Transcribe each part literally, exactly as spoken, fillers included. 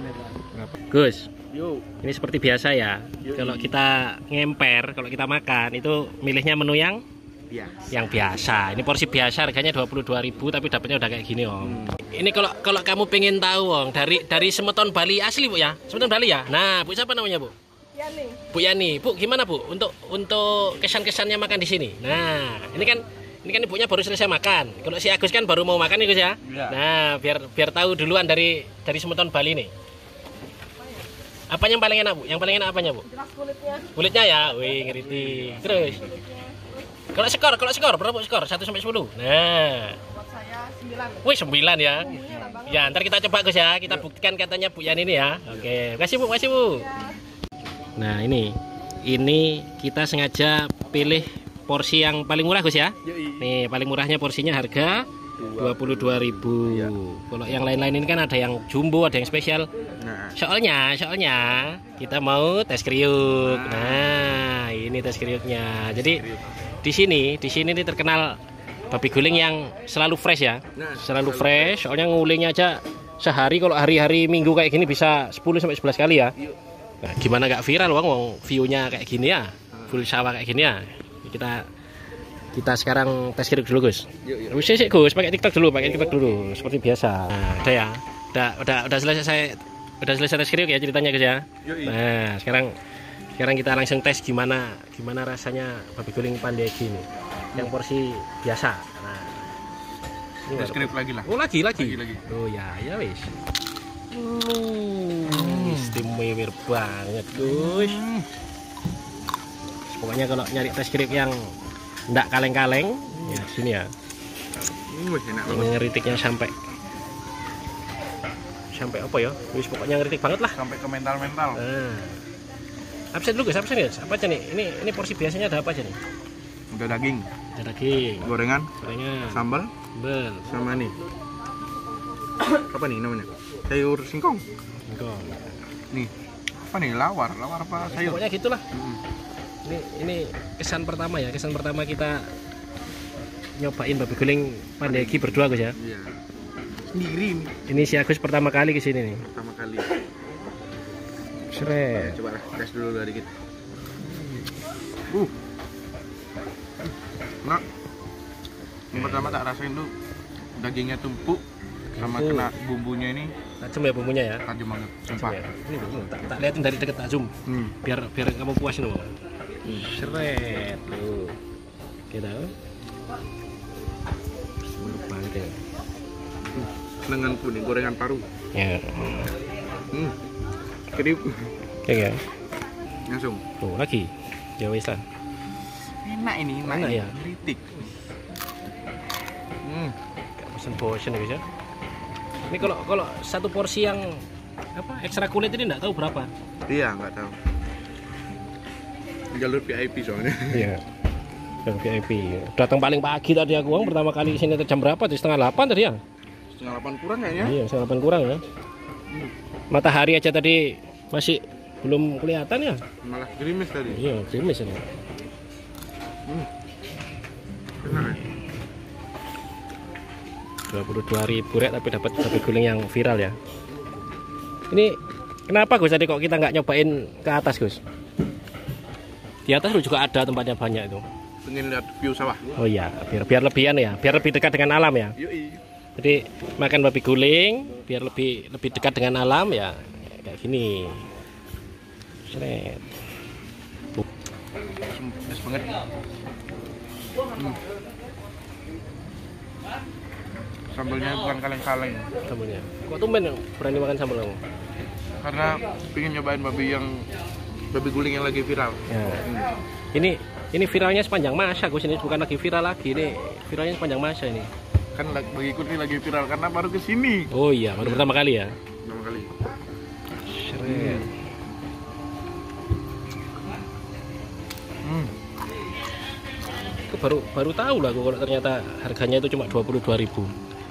Gus, ini seperti biasa ya. Kalau kita ngemper, kalau kita makan itu milihnya menu yang biasa. Yang biasa. Ini porsi biasa harganya dua puluh dua ribu tapi dapatnya udah kayak gini, Om. Hmm. Ini kalau kalau kamu pengen tahu, Om, dari dari semeton Bali asli, Bu ya. Semeton Bali ya. Nah, Bu siapa namanya, Bu? Yani. Bu Yani. Bu, gimana, Bu? Untuk untuk kesan-kesannya makan di sini. Nah, ini kan ini kan ibunya baru selesai makan. Kalau si Agus kan baru mau makan nih, Gus ya. Ya. Nah, biar biar tahu duluan dari dari semeton Bali nih. Apa yang paling enak, Bu? Yang paling enak apanya, Bu? Jelas kulitnya. Kulitnya ya. Wih, ngeritik. Terus kalau skor, kalau skor berapa skor? satu sampai sepuluh. Nah. Buat saya sembilan. Wih, sembilan ya. Ya, ntar kita coba, Gus ya. Kita buktikan katanya Bu Yani ini ya. Oke, makasih Bu, makasih Bu. Nah, ini. Ini kita sengaja pilih porsi yang paling murah, Gus ya. Nih, paling murahnya porsinya harga dua puluh dua ribu. Kalau yang lain-lain ini kan ada yang jumbo, ada yang spesial. Soalnya, soalnya kita mau tes kriuk. Nah, ini tes kriuknya. Jadi di sini, di sini ini terkenal babi guling yang selalu fresh ya. Selalu fresh, soalnya ngulingnya aja sehari, kalau hari-hari Minggu kayak gini bisa sepuluh sampai sebelas kali ya. Nah, gimana gak viral, Bang? Wong view-nya kayak gini ya. Full sawah kayak gini ya. Kita kita sekarang tes kriuk dulu, Gus. Wis sik, Gus, pakai TikTok dulu, pakai TikTok dulu seperti biasa. Nah, udah ya. Udah udah udah selesai saya udah selesai tes kriuk ya ceritanya, Gus ya. Nah, sekarang Sekarang kita langsung tes gimana gimana rasanya babi guling Pandegi ini. Yang porsi biasa. Nah. Tes kriuk lagi lah. Oh, lagi lagi. Lagi, lagi. Oh ya, ya wis. Hmm, istimewa banget, Gus. Hmm. Pokoknya kalau nyari tes kriuk yang ndak kaleng-kaleng, ya sini ya. Hmm, enak banget. Ngeritiknya sampai sampai apa ya? Wis pokoknya ngeritik banget lah. Sampai ke mental-mental. Nah. Absen dulu, Gus, absen ya. Apa aja nih? Ini ini porsi biasanya ada apa aja nih? Ada daging, Ada daging, gorengan, gorengan, sambal, sambal, sama nih. Apa nih namanya? Sayur singkong. singkong. Nih. Apa nih? Lawar, lawar apa sayur? Pokoknya gitulah. Hmm. Ini ini kesan pertama ya, kesan pertama kita nyobain babi guling Pandegi berdua, Gus ya. Iya. Sendiri nih. Ini si Agus pertama kali ke sini nih. Pertama kali. Seret. Coba lah, tes dulu lah dikit. Uh. Nah. Yang pertama tak rasain tuh dagingnya tumpuk sama Tumpuk. kena bumbunya ini Tajam ya bumbunya ya. tajam banget. Tajam Sumpah. ya. Ini bumbu, tak, tak liatin dari dekat, tak zoom. Hmm. Biar biar kamu puas loh. Hmm. Seret loh. Kita. Mantap banget ya. Lenganku nih, gorengan paru. Ya. Hmm. Kriuk. Oke ya. Langsung. Tuh lagi. Ya wis lah. Enak ini, enak, Enak ya? Kritik. Hmm. Gak bosen-bosen ya, Gus ya. Ini kalau kalau satu porsi yang apa ekstra kulit ini enggak tahu berapa. Iya, nggak tahu. Jalur V I P soalnya. Iya. Yang V I P. Datang paling pagi tadi aku, Bang. Pertama kali sini jam berapa? Di setengah delapan tadi ya? Setengah delapan kurang kayaknya. Iya, setengah delapan kurang ya. Matahari aja tadi masih belum kelihatan ya. Malah gerimis tadi. Iya, gerimis ini. Hmm. Enak ya? dua puluh dua ribu rek tapi dapat babi guling yang viral ya. Ini kenapa, Gus, tadi kok kita nggak nyobain ke atas, Gus? Di atas juga ada tempatnya banyak itu. Pengen lihat view sawah. Oh iya, biar biar lebihan ya, biar lebih dekat dengan alam ya. Yoi. Jadi makan babi guling biar lebih lebih dekat dengan alam ya kayak gini. Seret. Pedas banget. Hmm. Sambalnya bukan kaleng-kaleng. Sambalnya. Kok tumben berani makan sambal kamu? Karena pengen nyobain babi yang babi guling yang lagi viral. Ya. Hmm. Ini ini viralnya sepanjang masa, Gus. Ini bukan lagi viral lagi, ini viralnya sepanjang masa ini. Kan bagiku ini lagi viral karena baru kesini. Oh iya, baru pertama kali ya. Pertama kali. Seret. Hmm. Aku baru baru tahu lah aku kalau ternyata harganya itu cuma dua puluh dua ribu.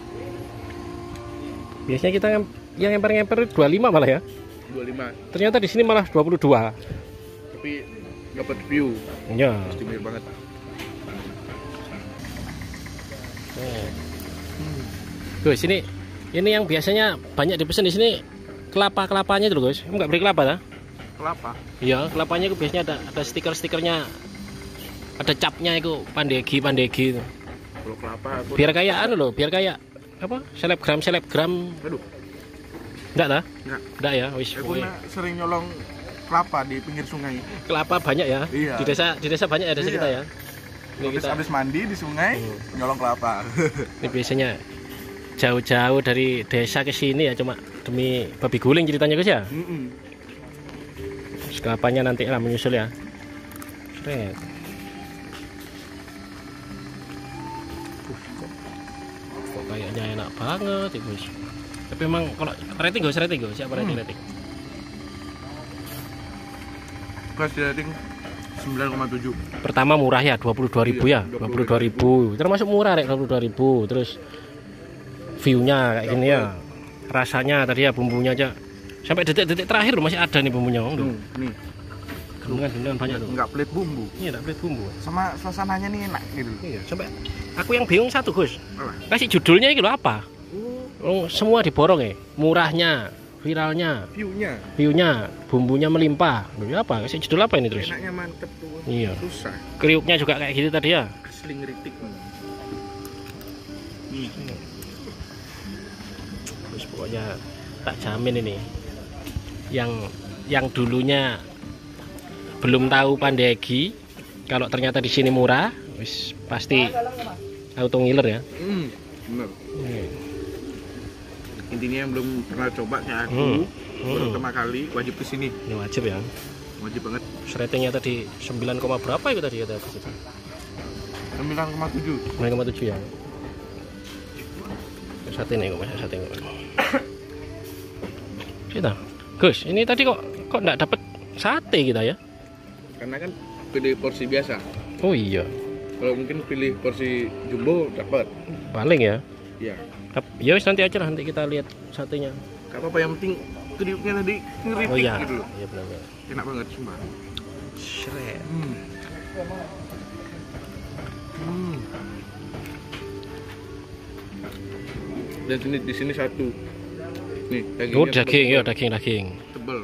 Biasanya kita yang yang ngemper-ngemper dua puluh lima malah ya. dua puluh lima. Ternyata di sini malah dua puluh dua. Tapi dapat view. Iya. Istimewa banget. Hmm. Gus, ini ini yang biasanya banyak dipesan di sini kelapa-kelapanya itu loh, Gus. Enggak beri kelapa dah? Kelapa. Iya, kelapanya itu biasanya ada ada stiker-stikernya. Ada capnya itu pandegi pandegi itu. Kalau kelapa aku Biar kayak anu loh, biar kayak apa? Selebgram selebgram. aduh, Enggak dah? enggak. Enggak ya, wis. Aku pokoknya. nak sering nyolong kelapa di pinggir sungai. Kelapa banyak ya. Iya. Di desa di desa banyak ya desa Iya. kita ya. Ini Habis kita habis mandi di sungai, Hmm. nyolong kelapa. ini biasanya jauh-jauh dari desa ke sini ya cuma demi babi guling ceritanya Gus ya. Mm-mm. Terus kelapanya nanti lah menyusul ya. Sret. Uh, kok, kok kayaknya enak banget ya Gus. Tapi emang kalau rating Gus, rating Gus, siapa rating Hmm. rating? Gas rating sembilan koma tujuh. Pertama murah ya, dua puluh dua ribu ya, Iya, dua puluh dua ribu. Termasuk murah rek, dua puluh dua ribu. Terus view-nya kayak gini ya. Rasanya tadi ya bumbunya aja sampai detik-detik terakhir loh masih ada nih bumbunya. Oh, Hmm, nih, gendungan-gendungan banyak tuh. enggak pelit bumbu. Iya, tak pelit bumbu. Sama suasananya nih enak gitu. Iya, sampai aku yang bingung satu, Gus. Apa? Kasih judulnya itu apa? Oh, semua diborong ya. Murahnya, viralnya, View-nya view-nya, bumbunya melimpah. Loh, ya apa? Kasih judul apa ini terus? enaknya mantep tuh. Iya. Susah. Kriuknya juga kayak gitu tadi ya. Asli ngeritik. Hmm. Terus pokoknya tak jamin ini. Yang yang dulunya belum tahu pandegi, kalau ternyata di sini murah, wis pasti auto ngiler ya. Hmm, bener. Hmm. Intinya yang belum pernah coba kayak aku, Hmm. baru Hmm. pertama kali wajib kesini. Ini wajib ya. Wajib banget. Ratingnya tadi sembilan, berapa itu tadi kata aku? sembilan koma tujuh. sembilan koma tujuh ya. Sate nih kok, sate nih. Kita, Gus, ini tadi kok kok enggak dapat sate kita ya? Karena kan pilih porsi biasa. Oh iya, Kalau mungkin pilih porsi jumbo dapat. paling ya. Ya. Tap- Ya wis nanti aja lah, nanti kita lihat satenya. Gak apa-apa, yang penting kriuknya tadi ngeritik Oh iya, gitu loh. iya benar. Enak banget sumpah. Shred. Hmm. Hmm. Dan sini di sini satu. Nih, dagingnya Oh daging, tebel. ya daging daging. Tebel.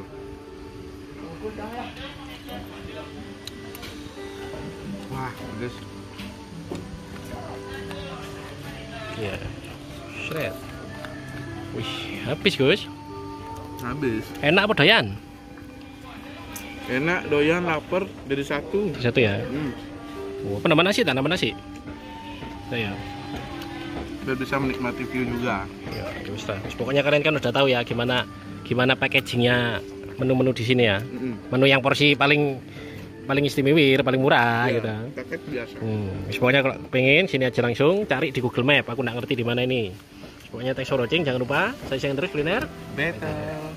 Wah, guys. Iya. Shred. Wih, habis Gus. Habis. Enak apa doyan? Enak, doyan, lapar dari satu. Satu ya. Hmm. Oh, apa nama nasi? Tak nama nasi. Saya. Biar bisa menikmati view juga. Ya, ya wis lah. Pokoknya kalian kan udah tahu ya gimana gimana packagingnya menu-menu di sini ya. Mm-mm. Menu yang porsi paling paling istimewa, paling murah Ya, gitu. paket biasa. Hmm, wis pokoknya kalau pengen sini aja langsung cari di Google Map. Aku nggak ngerti di mana ini. Pokoknya thanks for watching, jangan lupa saya sayang terus kuliner. Betel.